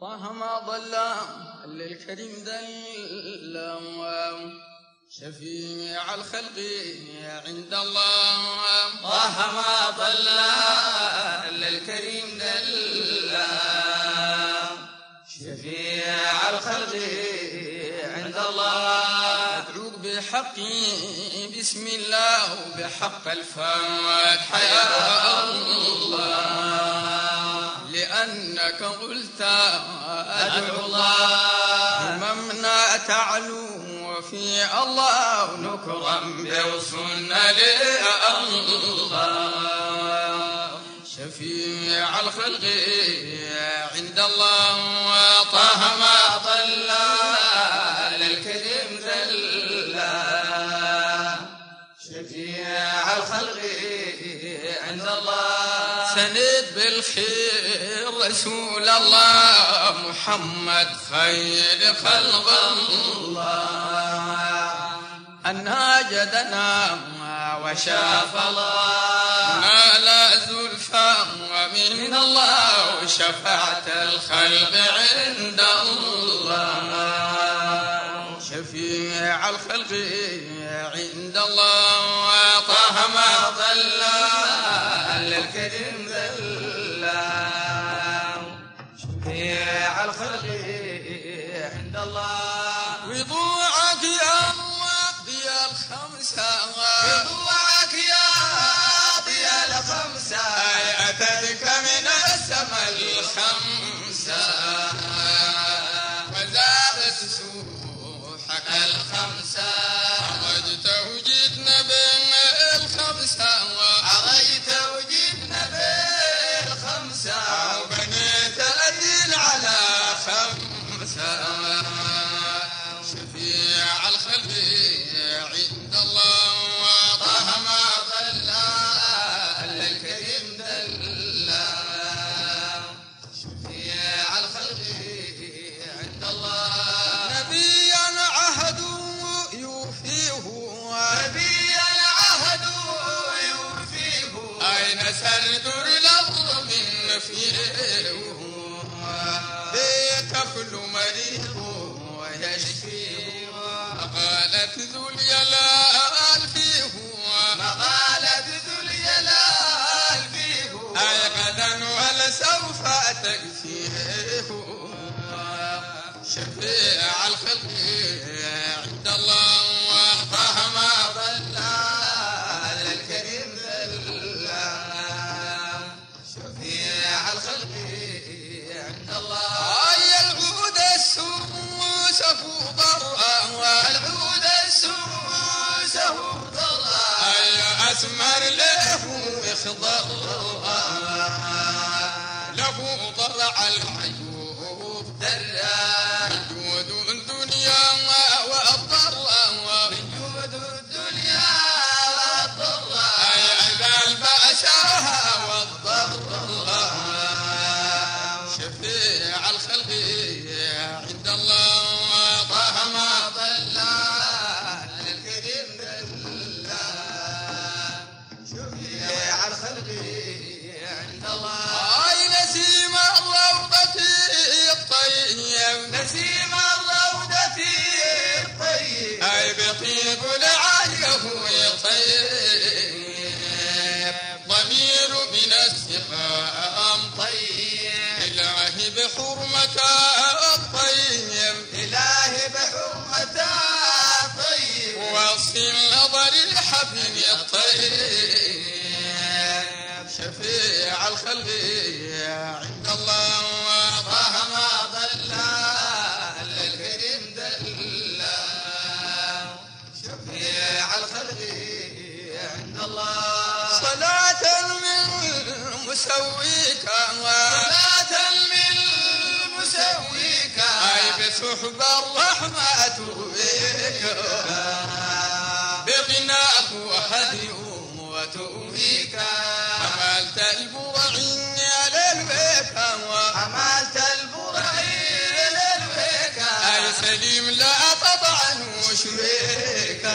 طه ما ضل للكريم ذل شفيع الخلق عند الله. طه ما ضل للكريم ذل شفيع الخلق عند الله. أدعوك بحقي بسم الله وبحق الفاتحة يا الله، لأنك قلت أدعو الله هممنا تعلو وفي الله نكرم بوصلنا لله. شفيع الخلق عند الله. طه ما ضل للكريم ذل شفيع الخلق عند الله. سند بالخير رسول الله محمد خير خلق الله، أنها جدنا وشاف الله نال زلفى ومن الله وشفعت الخلق عند الله. شفيع الخلق عند الله. طه ما ضل للكريم ذل شفيع الخلق عند الله. وضوعك يا ضيا الخمسة، وضوعك يا ضيا الخمسة، أتتك من السماء الخمسة وزادت سوحك الخمسة. عرجت وجدنا بين الخمسة، عرجت وجدنا بالخمسة، وبنيت الدين على خمسة. شفيع الخلق عند الله. طه ما ضل للكريم ذل شفيع الخلق عند الله. نبيا عهد يوفيه، نبيا العهد يوفيه، أين سرد الأرض من فيه بيكفل مريض ويشفيه. قالت ذو الجلال فيه، مقالة ذو الجلال فيه، أي غدا ولسوف تكفيه. شفيع الخلق عند الله. طه ما ضل للكريم ذل شفيع الخلق عند الله. أي العود السوس ضرا، العود السوس ضرا، أي أسمر له يخضر له ضرع العيوب درا جود الدنيا والضرا، جود الدنيا والضرا، أي أذى البأسها والضرا. شفيع الخلق عند الله. طه ما ضل للكريم ذل شفيع الخلق عند الله. أي نسيم الروضة الطيب، نسيم الروضة الطيب، أي بطيب لعيه يطيب. ضمير من السقام طيب، إلهي بحرمة الطيب، إلهي بحرمة طيب، وصف النظر الحبيب الطيب. شفيع الخلق عند الله. طه ما ضل للكريم ذل شفيع الخلق عند الله. صلاة من مسويك، صلاة من مسويك، أي بسحب الرحمة بك بغناه وهدي وتوفيك. حملت البرعين للبيك، حملت البرعين للبيك، أي سليم لا تطعن وشبيك.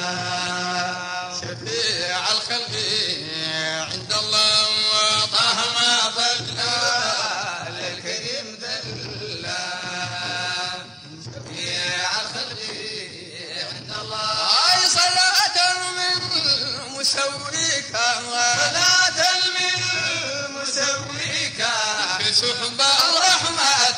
شفيع الخلق عند الله. طه ما ضل للكريم ذل سحب الرحمة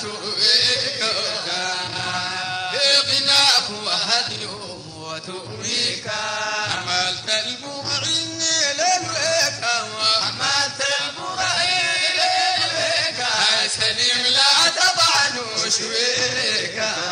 غناك وهديهم وتؤويك حملت البرعين للويك حملت البرعين للويك سليم لا لا تطعن شويك